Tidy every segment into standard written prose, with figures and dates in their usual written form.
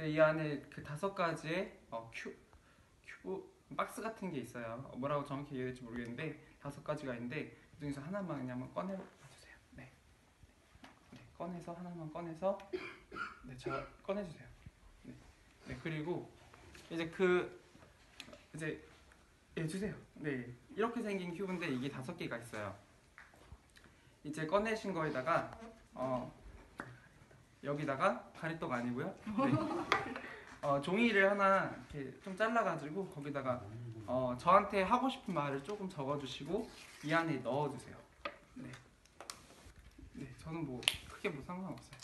이제 이 안에 그 5가지의 큐브 박스 같은 게 있어요. 뭐라고 정확히 얘기해야 될지 모르겠는데 5가지가 있는데 그 중에서 하나만 그냥 한번 꺼내 봐주세요. 네. 네, 꺼내서 하나만 꺼내서 네, 저 꺼내주세요. 네. 네, 그리고 이제 이제 주세요. 네, 이렇게 생긴 큐브인데 이게 5개가 있어요. 이제 꺼내신 거에다가 여기다가 가래떡 아니고요. 네. 종이를 하나 이렇게 좀 잘라가지고 거기다가 저한테 하고 싶은 말을 조금 적어주시고 이 안에 넣어주세요. 네. 네, 저는 뭐 크게 뭐 상관없어요.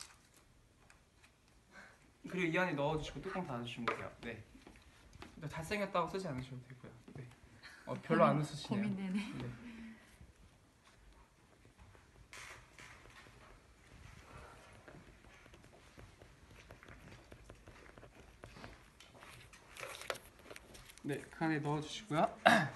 그리고 이 안에 넣어주시고 뚜껑 닫아주시면 돼요. 네. 잘생겼다고 쓰지 않으셔도 되고요. 네. 별로 안 웃으시네요. 고민되네. 네. 네, 그 안에 넣어주시고요.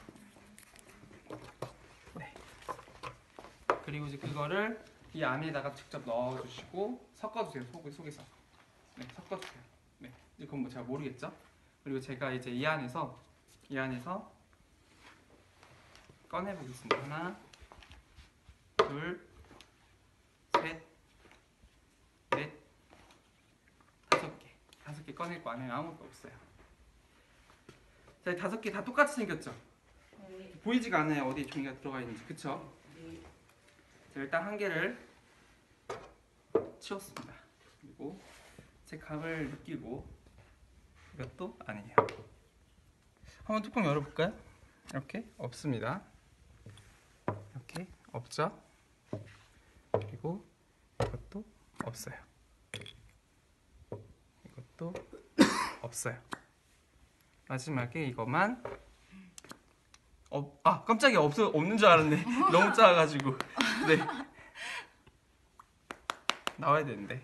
네. 그리고 이제 그거를 이 안에다가 직접 넣어주시고 섞어주세요. 속에서. 네, 섞어주세요. 네, 이제 그건 뭐 제가 모르겠죠? 그리고 제가 이제 이 안에서 꺼내보겠습니다. 하나, 둘, 셋, 넷, 5개. 5개 꺼내고 안에 아무것도 없어요. 자, 5개 다 똑같이 생겼죠? 네. 보이지가 않아요. 어디에 종이가 들어가 있는지. 그쵸? 네. 자, 일단 한 개를 치웠습니다. 그리고 제 감을 느끼고 이것도 아니에요. 한번 뚜껑 열어볼까요? 이렇게 없습니다. 이렇게 없죠? 그리고 이것도 없어요. 이것도 없어요. 마지막에 이것만 깜짝이야. 없는 줄 알았네. 너무 작아가지고. 네. 나와야 되는데.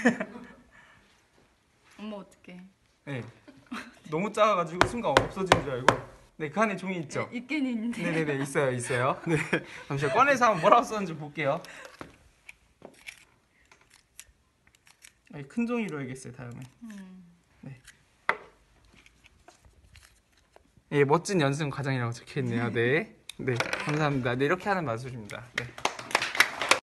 엄마 어떡해. 네. 너무 작아가지고 순간 없어진 줄 알고. 네, 그 안에 종이 있죠? 네, 있긴 있는데. 네네네, 있어요. 네. 잠시만, 꺼내서 한번 뭐라고 썼는지 볼게요. 큰 종이로 해야겠어요, 다음에. 네. 예, 멋진 연승 과정이라고 적혀있네요. 네. 네, 감사합니다. 네, 이렇게 하는 마술입니다. 네.